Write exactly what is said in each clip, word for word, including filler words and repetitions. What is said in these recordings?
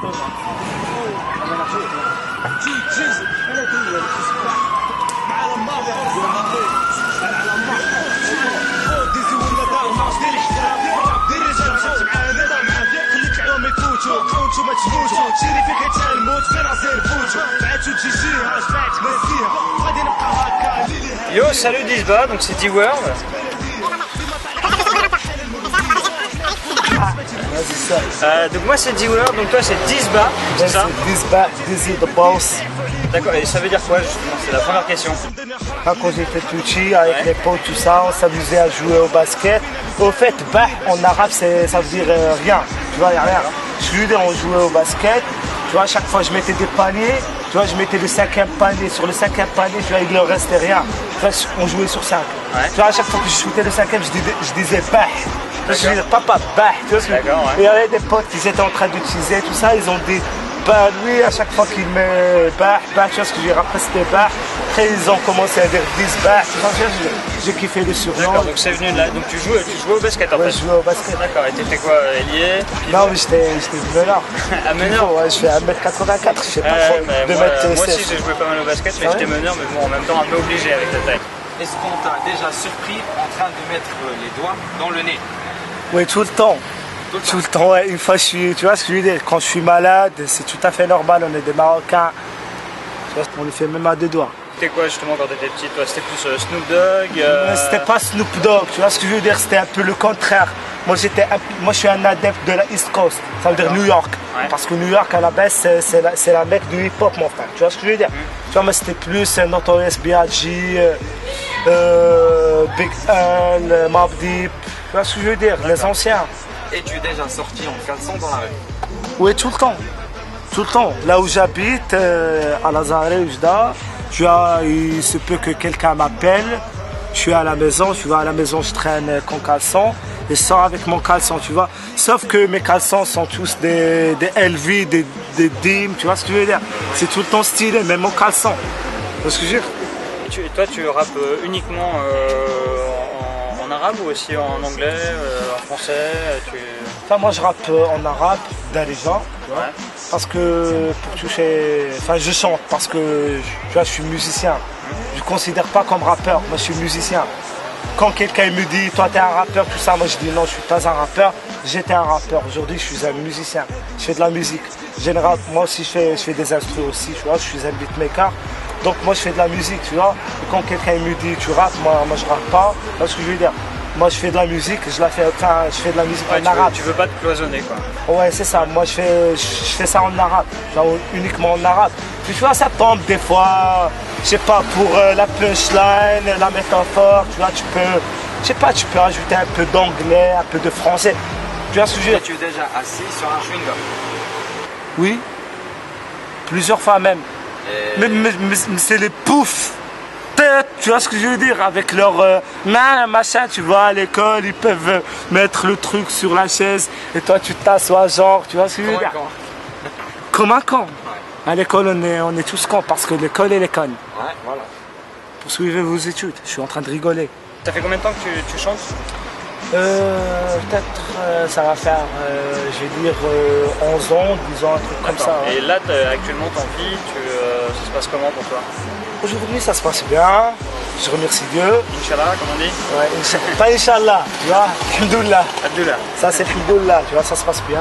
Yo, salut Disba, donc c'est D-World. Euh, donc moi c'est D-World, donc toi c'est Disba, c'est ça? Disba, Dizzy the Boss. D'accord, et ça veut dire quoi justement? C'est la première question. Quand j'étais petit, avec ouais. les potes, tout ça, on s'amusait à jouer au basket. Au fait, bah, en arabe, ça veut dire euh, rien. Tu vois, il n'y a rien. Je veux dire, on jouait au basket. Tu vois, à chaque fois, je mettais des paniers. Tu vois, je mettais le cinquième panier. Sur le cinquième panier, tu vois, il ne restait rien. Tu vois, on jouait sur cinq. Ouais. Tu vois, à chaque fois que je shootais le cinquième, je disais, je disais bah. Je disais papa, bah. Tu vois ce que je veux dire? Et il y avait des potes qui étaient en train d'utiliser tout ça. Ils ont dit, bah, lui, à chaque fois qu'il met bah, bah, tu vois ce que je veux dire? Après, c'était bah. Après, ils ont commencé à dire dix bah. Tu vois, j'ai kiffé le surnom. D'accord, donc c'est venu de là. Donc tu jouais, tu jouais au basket en ouais, fait? Je jouais au basket. D'accord, et t'étais quoi, ailier? Non, mais j'étais meneur. Un meneur? Ouais, je fais un mètre quatre-vingt-quatre, je sais pas euh, trop. Moi, moi aussi, j'ai joué pas mal au basket, mais j'étais meneur, mais bon, en même temps, un peu obligé avec ta taille. Est-ce qu'on t'a déjà surpris en train de mettre les doigts dans le nez? Oui, tout le temps. Tout le temps, tout le temps ouais. Une fois, je suis, tu vois ce que je veux dire, quand je suis malade, c'est tout à fait normal, on est des Marocains. Tu vois, on le fait même à deux doigts. C'était quoi justement quand t'étais petit? Toi, c'était plus euh, Snoop Dogg euh... C'était pas Snoop Dogg, tu vois ce que je veux dire, c'était un peu le contraire. Moi, j'étais, moi je suis un adepte de la East Coast, ça veut dire New York. Ouais. Parce que New York à la base, c'est la, la mecque du hip-hop, mon frère. Tu vois ce que je veux dire? Mm. Tu vois, moi c'était plus Notorious B I G, euh, euh, Big L, Mobb Deep. Tu vois ce que je veux dire? Les anciens. Es-tu déjà sorti en caleçon dans la rue? Oui, tout le temps. Tout le temps. Là où j'habite, euh, à Lazare, Oujda, tu vois, il se peut que quelqu'un m'appelle. Je suis à la maison, tu vois, à la maison, je traîne con caleçon et je sors avec mon caleçon, tu vois. Sauf que mes caleçons sont tous des, des L V, des, des D I M, tu vois ce que je veux dire? C'est tout le temps stylé, même mon caleçon. Tu vois ce que je veux dire? Et, tu, et toi, tu rappes uniquement euh, en, en arabe ou aussi en anglais, euh, en français tu... Enfin, moi, je rappe en arabe, d'Arija, tu vois. Ouais. Parce que pour toucher, enfin je chante parce que tu vois, je suis musicien. Je ne considère pas comme rappeur, moi je suis musicien. Quand quelqu'un me dit toi t'es un rappeur, tout ça, moi je dis non, je suis pas un rappeur, j'étais un rappeur. Aujourd'hui je suis un musicien, je fais de la musique. Général, moi aussi je fais, je fais des instruments aussi, tu vois, je suis un beatmaker. Donc moi je fais de la musique, tu vois. Et quand quelqu'un me dit tu rappes, moi, moi je rappe pas, tu vois ce que je veux dire. Moi je fais de la musique, je la fais, enfin, je fais de la musique ouais, en tu arabe. Veux, tu veux pas te cloisonner quoi. Ouais c'est ça, moi je fais, je fais ça en arabe, genre, uniquement en arabe. Puis tu vois ça tombe des fois, je sais pas, pour euh, la punchline, la métaphore, tu vois tu peux, je sais pas, tu peux ajouter un peu d'anglais, un peu de français. Tu vois ce que je veux dire? Tu es déjà assis sur un chewing-gum? Oui, plusieurs fois même. Et... Mais, mais, mais, mais c'est les poufs. Tu vois ce que je veux dire? Avec leur euh, machin, tu vois, à l'école, ils peuvent euh, mettre le truc sur la chaise et toi tu t'assois genre, tu vois ce que je veux dire? Comme un con. Ouais. À l'école, on est, on est tous cons parce que l'école est les connes. Ouais, voilà. Poursuivez vos études, je suis en train de rigoler. Ça fait combien de temps que tu, tu chantes? Euh, peut-être euh, ça va faire, euh, je vais dire, euh, onze ans, dix ans, un truc comme ça. Et hein. Là, actuellement, ton vie, tu, euh, ça se passe comment pour toi? Aujourd'hui, ça se passe bien. Je remercie Dieu. Inch'Allah, comme on dit? Ouais, Inch'Allah. Pas Inch'Allah, tu vois. Alhamdoulilah. Alhamdoulilah. Ça, c'est Alhamdoulilah, tu vois, ça se passe bien.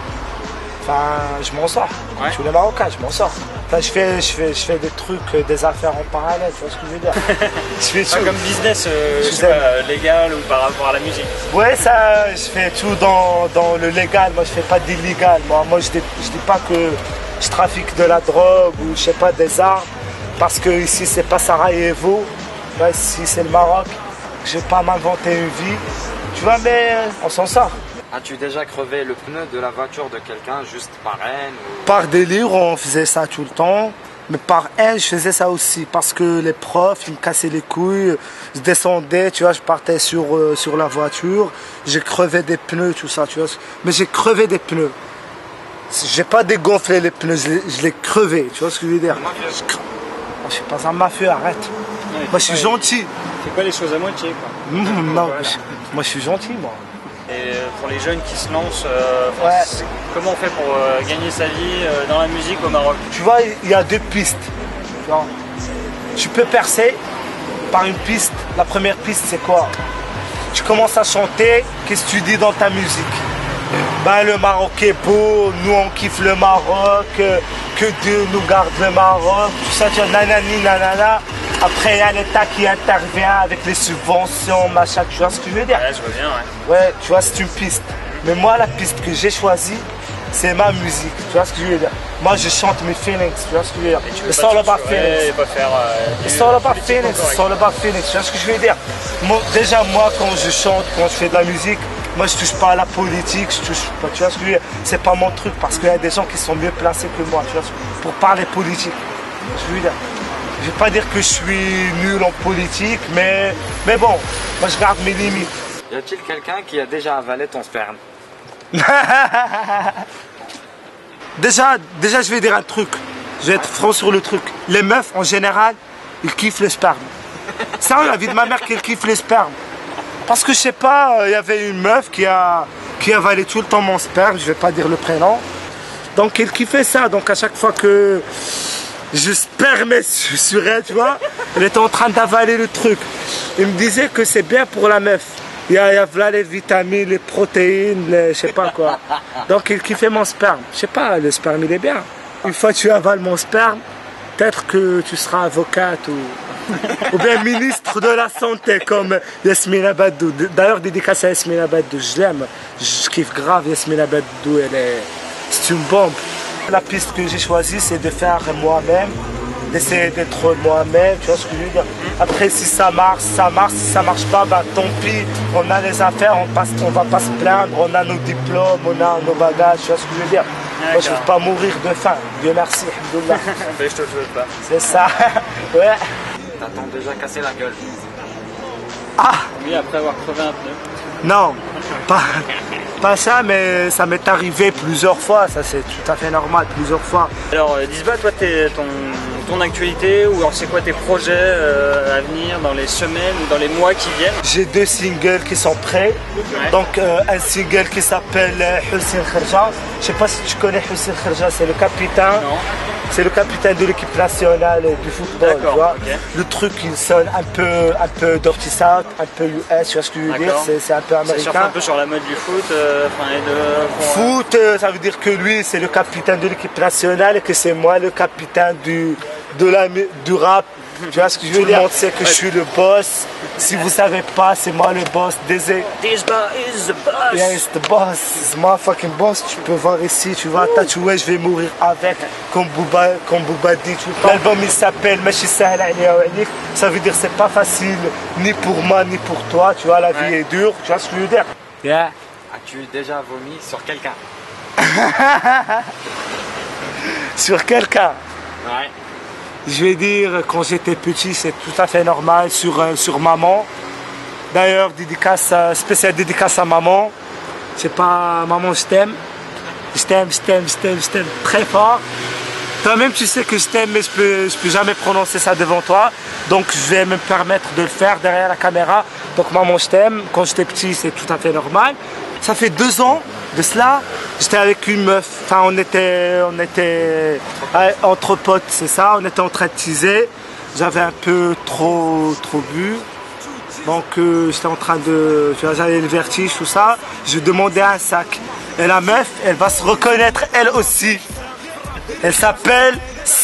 Enfin, je m'en sors. Ouais. Je suis le Marocain, je m'en sors. Enfin, je fais, je, fais, je fais des trucs, des affaires en parallèle, tu vois ce que je veux dire? Je fais tout. Comme business, euh, je sais pas, légal ou par rapport à la musique? Ouais, ça, je fais tout dans, dans le légal. Moi, je fais pas d'illégal. Moi, moi je dis, je dis pas que je trafique de la drogue ou je sais pas, des armes. Parce que ici, c'est pas Sarajevo. Ouais, ici, c'est le Maroc. Je vais pas m'inventer une vie. Tu vois, mais on s'en sort. As-tu déjà crevé le pneu de la voiture de quelqu'un juste par haine ou... Par délire, on faisait ça tout le temps. Mais par haine, je faisais ça aussi. Parce que les profs, ils me cassaient les couilles. Je descendais, tu vois, je partais sur, euh, sur la voiture. J'ai crevé des pneus, tout ça, tu vois. Mais j'ai crevé des pneus. J'ai pas dégonflé les pneus, je les, je les crevé. Tu vois ce que je veux dire? Je suis pas un mafieux, arrête. Ouais, moi je suis gentil. C'est quoi les choses à moitié quoi? Mmh, non, je, moi je suis gentil moi. Et pour les jeunes qui se lancent, euh, Ouais. comment on fait pour euh, gagner sa vie euh, dans la musique au Maroc? Tu vois, il y a deux pistes. Tu vois. Tu peux percer par une piste. La première piste, c'est quoi? Tu commences à chanter, qu'est-ce que tu dis dans ta musique? Ben, le Maroc est beau, nous on kiffe le Maroc, euh, que Dieu nous garde le Maroc, tout ça, tu vois, nanani, nanana. Après, il y a l'État qui intervient avec les subventions, machin, tu vois ce que je veux dire? Ouais, je vois bien, ouais. Ouais, tu vois, c'est une piste. Mais moi, la piste que j'ai choisie, c'est ma musique, tu vois ce que je veux dire? Moi, je chante mes feelings, tu vois ce que je veux dire? Et tu veux It's pas all te about censurer feelings. et pas faire euh, du It's all about politiquement feelings, correct. it's all about feelings, tu vois ce que je veux dire? Moi, déjà, moi, quand je chante, quand je fais de la musique, moi, je touche pas à la politique, je touche pas, tu vois ce que je veux dire? C'est pas mon truc, parce qu'il y a des gens qui sont mieux placés que moi, tu vois, pour parler politique. Je veux dire. Je vais pas dire que je suis nul en politique, mais, mais bon, moi, je garde mes limites. Y a-t-il quelqu'un qui a déjà avalé ton sperme? Déjà, déjà, je vais dire un truc. Je vais être franc sur le truc. Les meufs, en général, ils kiffent le sperme. C'est la vie de ma mère qu'elle kiffe le sperme. Parce que je sais pas, il y avait une meuf qui a qui avalait tout le temps mon sperme, je vais pas dire le prénom. Donc elle kiffait ça. Donc à chaque fois que je spermais sur elle, tu vois, elle était en train d'avaler le truc. Il me disait que c'est bien pour la meuf. Il y a, il y a là les vitamines, les protéines, les, je sais pas quoi. Donc il kiffait mon sperme. Je sais pas, le sperme il est bien. Une fois que tu avales mon sperme, peut-être que tu seras avocate ou, ou bien ministre de la santé comme Yasmina Baddou. D'ailleurs, dédicace à Yasmina Baddou, je l'aime. Je kiffe grave Yasmina Baddou, elle est... c'est une bombe. La piste que j'ai choisie, c'est de faire moi-même, d'essayer d'être moi-même, tu vois ce que je veux dire. Après, si ça marche, ça marche. Si ça marche pas, bah tant pis. On a les affaires, on passe, on va pas se plaindre. On a nos diplômes, on a nos bagages, tu vois ce que je veux dire. Moi, je ne veux pas mourir de faim. Dieu merci, alhamdoulilah. Mais je te le souhaite pas. C'est ça. Ouais. T'attends déjà cassé la gueule. Ah, Oui, après avoir crevé un pneu. non, pas, pas ça, mais ça m'est arrivé plusieurs fois. Ça, c'est tout à fait normal, plusieurs fois. Alors, euh, Disba, toi, t'es- ton, ton actualité ou alors c'est quoi tes projets euh, à venir dans les semaines ou dans les mois qui viennent? J'ai deux singles qui sont prêts. Ouais. Donc euh, un single qui s'appelle euh, Hussein Kharja. Je sais pas si tu connais Hussein Kharja, c'est le capitaine. Non. C'est le capitaine de l'équipe nationale du football. D'accord, Tu vois. ok. Le truc il sonne un peu, un peu Dirty South, un peu U S, tu vois ce que je veux dire? D'accord. C'est c'est un peu Ça surfe américain. un peu sur la mode du foot, euh, enfin, et de... pour, euh, Foot, euh, ça veut dire que lui c'est le capitaine de l'équipe nationale et que c'est moi le capitaine du, de la, mu- du rap. Tu vois ce que je veux dire? Tout le monde sait que je suis le boss. Si vous savez pas, c'est moi le boss. Désolé. Disba is the boss. Yeah, it's the boss, it's my fucking boss. Tu peux voir ici, tu vois, tatoué, je vais mourir avec, comme Booba, comme Booba dit tout le temps. L'album il s'appelle Machi Sahel Alia wa Alik. Ça veut dire c'est pas facile, ni pour moi, ni pour toi. Tu vois, la vie Ouais. est dure. Tu vois ce que je veux dire? Yeah. As-tu déjà vomi sur quelqu'un? Sur quelqu'un. Ouais. Je vais dire, quand j'étais petit, c'est tout à fait normal sur, euh, sur maman. D'ailleurs, dédicace, à- spéciale dédicace à maman. C'est pas maman, je t'aime. Je t'aime, je t'aime, je t'aime, je t'aime très fort. Toi-même, tu sais que je t'aime, mais je peux, je peux jamais prononcer ça devant toi. Donc, je vais me permettre de le faire derrière la caméra. Donc, maman, je t'aime. Quand j'étais petit, c'est tout à fait normal. Ça fait deux ans de cela, j'étais avec une meuf. Enfin, on était, on était ouais, entre potes, c'est ça. On était en train de teaser. J'avais un peu trop, trop bu. Donc, euh, j'étais en train de, tu vois, j'avais le vertige, tout ça. Je demandais un sac. Et la meuf, elle va se reconnaître elle aussi. Elle s'appelle.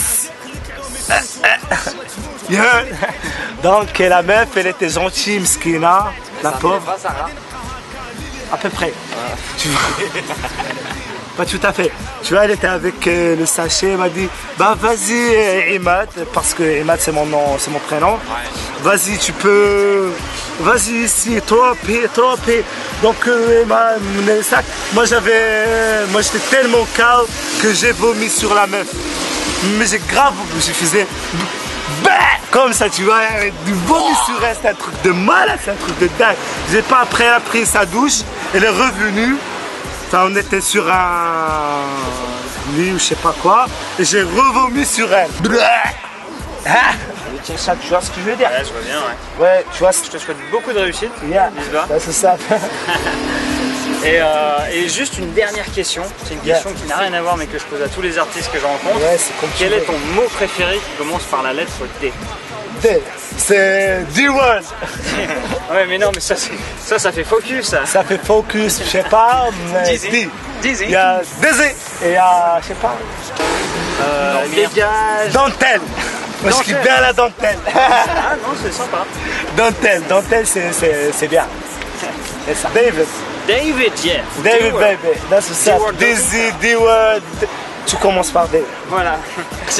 Donc, la meuf, elle était gentille, Mskina, la Ça pauvre. fait pas, Sarah? À peu près. Tu vois. Pas tout à fait. Tu vois, elle était avec euh, le sachet, elle m'a dit, bah vas-y euh, Imad, parce que Imad c'est mon nom, c'est mon prénom. Ouais. Vas-y, tu peux. Vas-y ici, trop pire, trop pire. Donc euh, elle m'a amené le sac. Moi j'avais. Moi j'étais tellement calme que j'ai vomi sur la meuf. Mais j'ai grave, je faisais. Bah comme ça, tu vois, du vomi sur elle, c'est un truc de malade, c'est un truc de dingue. J'ai pas après, elle a pris sa douche, elle est revenue. Enfin, on était sur un lit ou je sais pas quoi, et j'ai revomi sur elle. Ah, ça, tu vois ce que je veux dire? Ouais, je vois bien, ouais. Ouais, tu vois ce Je te souhaite beaucoup de réussite, Yeah. Disba. Bah, c'est ça. Et, euh, et juste une dernière question, c'est une question yeah. qui n'a rien à voir mais que je pose à tous les artistes que je rencontre. Ouais, c'est comme Quel est ton mot préféré qui commence par la lettre D? D, c'est D-word. Ouais mais non mais ça, ça ça fait focus ça. Ça fait focus, je sais pas, mais Dizzy. D. Dizzy. Il y a Dizzy et il y a, je sais pas, euh, dégage. Dentelle. Moi je kiffe bien la dentelle. Ah non c'est sympa. Dentelle, dentelle c'est bien. C'est ça. David. David, yeah. David baby, that's what's up. Dizzy, D-word, tu commences par D. Voilà. Merci.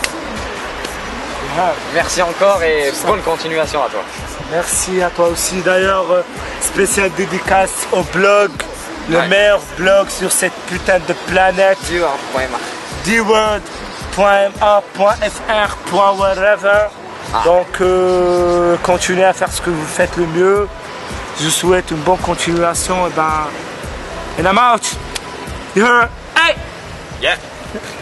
Ah, merci encore et bonne continuation à toi. Merci à toi aussi. D'ailleurs, euh, spécial dédicace au blog, le ouais. meilleur blog sur cette putain de planète. D-word point M A. D word point M A point F R. whatever. Ah. Donc, euh, continuez à faire ce que vous faites le mieux. Je vous souhaite une bonne continuation. Et ben, and I'm out. You heard? Hey! Yeah.